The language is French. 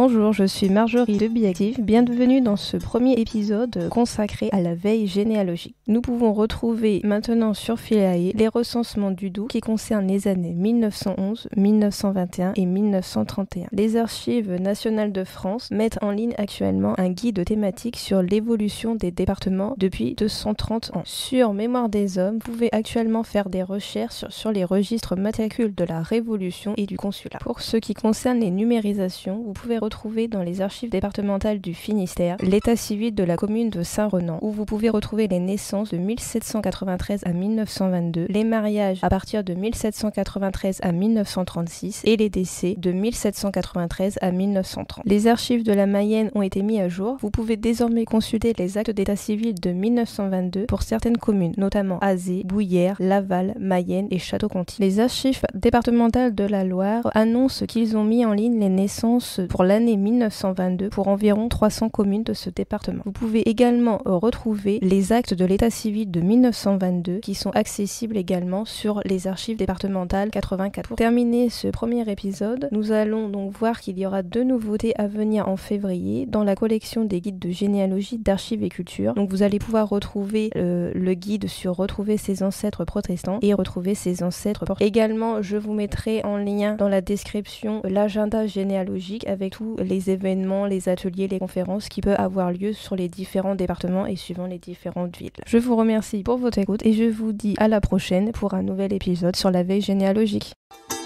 Bonjour, je suis Marjorie de Biactive. Bienvenue dans ce premier épisode consacré à la veille généalogique. Nous pouvons retrouver maintenant sur Philae les recensements du Doubs qui concernent les années 1911, 1921 et 1931. Les archives nationales de France mettent en ligne actuellement un guide thématique sur l'évolution des départements depuis 230 ans. Sur Mémoire des hommes, vous pouvez actuellement faire des recherches sur les registres matricules de la Révolution et du Consulat. Pour ce qui concerne les numérisations, vous pouvez retrouver dans les archives départementales du Finistère l'état civil de la commune de Saint-Renan, où vous pouvez retrouver les naissances de 1793 à 1922, les mariages à partir de 1793 à 1936 et les décès de 1793 à 1930. Les archives de la Mayenne ont été mis à jour. Vous pouvez désormais consulter les actes d'état civil de 1922 pour certaines communes, notamment Azé, Bouillères, Laval, Mayenne et Château-Conty. Les archives départementales de la Loire annoncent qu'ils ont mis en ligne les naissances pour l'année 1922 pour environ 300 communes de ce département. Vous pouvez également retrouver les actes de l'état civil de 1922 qui sont accessibles également sur les archives départementales 84. Pour terminer ce premier épisode, nous allons donc voir qu'il y aura deux nouveautés à venir en février dans la collection des guides de généalogie d'archives et culture. Donc vous allez pouvoir retrouver le guide sur retrouver ses ancêtres protestants et retrouver ses ancêtres portugais. Également, je vous mettrai en lien dans la description l'agenda généalogique avec tous les événements, les ateliers, les conférences qui peuvent avoir lieu sur les différents départements et suivant les différentes villes. Je vous remercie pour votre écoute et je vous dis à la prochaine pour un nouvel épisode sur la veille généalogique.